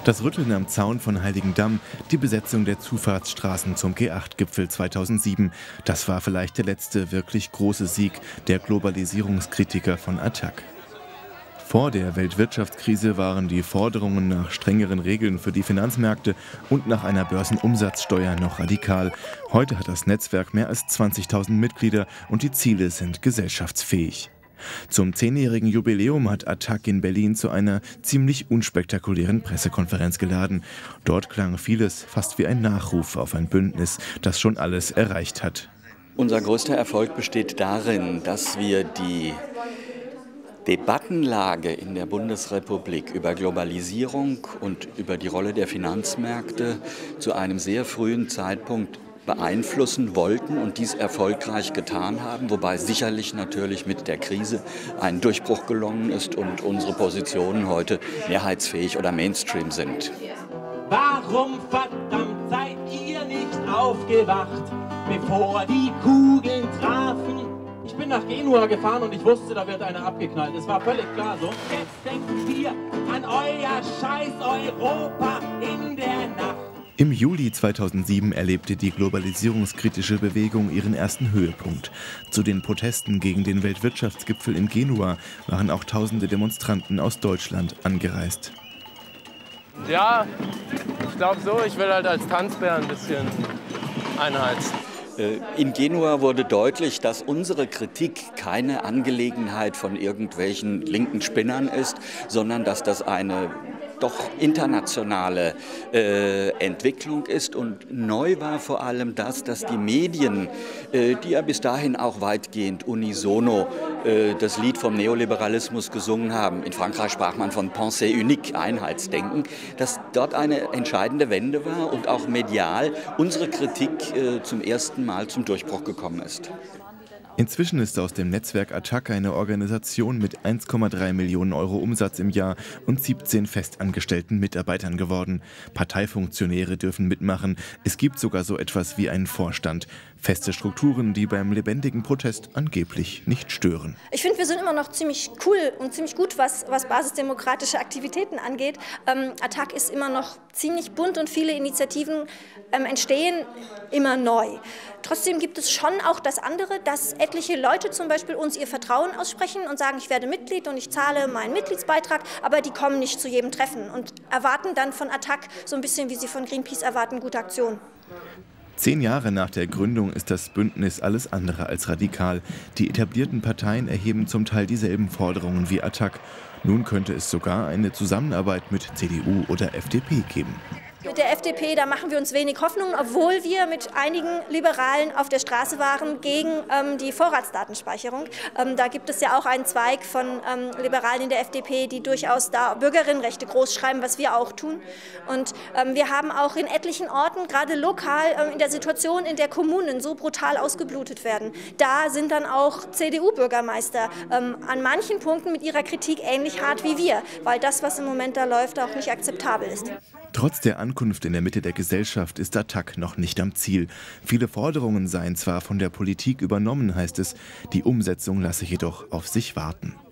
Das Rütteln am Zaun von Heiligendamm, die Besetzung der Zufahrtsstraßen zum G8-Gipfel 2007, das war vielleicht der letzte wirklich große Sieg der Globalisierungskritiker von Attac. Vor der Weltwirtschaftskrise waren die Forderungen nach strengeren Regeln für die Finanzmärkte und nach einer Börsenumsatzsteuer noch radikal. Heute hat das Netzwerk mehr als 20.000 Mitglieder und die Ziele sind gesellschaftsfähig. Zum 10-jährigen Jubiläum hat Attac in Berlin zu einer ziemlich unspektakulären Pressekonferenz geladen. Dort klang vieles fast wie ein Nachruf auf ein Bündnis, das schon alles erreicht hat. Unser größter Erfolg besteht darin, dass wir die Debattenlage in der Bundesrepublik über Globalisierung und über die Rolle der Finanzmärkte zu einem sehr frühen Zeitpunkt beeinflussen wollten und dies erfolgreich getan haben, wobei sicherlich natürlich mit der Krise ein Durchbruch gelungen ist und unsere Positionen heute mehrheitsfähig oder Mainstream sind. Warum verdammt seid ihr nicht aufgewacht, bevor die Kugeln trafen? Ich bin nach Genua gefahren und ich wusste, da wird einer abgeknallt. Es war völlig klar so. Jetzt denken wir an euer scheiß Europa in der Nacht. Im Juli 2007 erlebte die globalisierungskritische Bewegung ihren ersten Höhepunkt. Zu den Protesten gegen den Weltwirtschaftsgipfel in Genua waren auch tausende Demonstranten aus Deutschland angereist. Ja, ich glaube so, ich will halt als Tanzbär ein bisschen einheizen. In Genua wurde deutlich, dass unsere Kritik keine Angelegenheit von irgendwelchen linken Spinnern ist, sondern dass das eine doch internationale Entwicklung ist. Und neu war vor allem das, dass die Medien, die ja bis dahin auch weitgehend unisono das Lied vom Neoliberalismus gesungen haben, in Frankreich sprach man von Pensée unique, Einheitsdenken, dass dort eine entscheidende Wende war und auch medial unsere Kritik zum ersten Mal zum Durchbruch gekommen ist. Inzwischen ist aus dem Netzwerk Attac eine Organisation mit 1,3 Millionen Euro Umsatz im Jahr und 17 festangestellten Mitarbeitern geworden. Parteifunktionäre dürfen mitmachen. Es gibt sogar so etwas wie einen Vorstand. Feste Strukturen, die beim lebendigen Protest angeblich nicht stören. Ich finde, wir sind immer noch ziemlich cool und ziemlich gut, was basisdemokratische Aktivitäten angeht. Attac ist immer noch ziemlich bunt und viele Initiativen entstehen immer neu. Trotzdem gibt es schon auch das andere, dass etliche Leute zum Beispiel uns ihr Vertrauen aussprechen und sagen, ich werde Mitglied und ich zahle meinen Mitgliedsbeitrag, aber die kommen nicht zu jedem Treffen und erwarten dann von Attac so ein bisschen, wie sie von Greenpeace erwarten, gute Aktionen. 10 Jahre nach der Gründung ist das Bündnis alles andere als radikal. Die etablierten Parteien erheben zum Teil dieselben Forderungen wie Attac. Nun könnte es sogar eine Zusammenarbeit mit CDU oder FDP geben. Mit der FDP, da machen wir uns wenig Hoffnung, obwohl wir mit einigen Liberalen auf der Straße waren gegen die Vorratsdatenspeicherung. Da gibt es ja auch einen Zweig von Liberalen in der FDP, die durchaus da Bürgerinnenrechte großschreiben, was wir auch tun. Und wir haben auch in etlichen Orten, gerade lokal, in der Situation, in der Kommunen so brutal ausgeblutet werden, da sind dann auch CDU-Bürgermeister an manchen Punkten mit ihrer Kritik ähnlich hart wie wir, weil das, was im Moment da läuft, auch nicht akzeptabel ist. Trotz der Ankunft in der Mitte der Gesellschaft ist Attac noch nicht am Ziel. Viele Forderungen seien zwar von der Politik übernommen, heißt es, die Umsetzung lasse jedoch auf sich warten.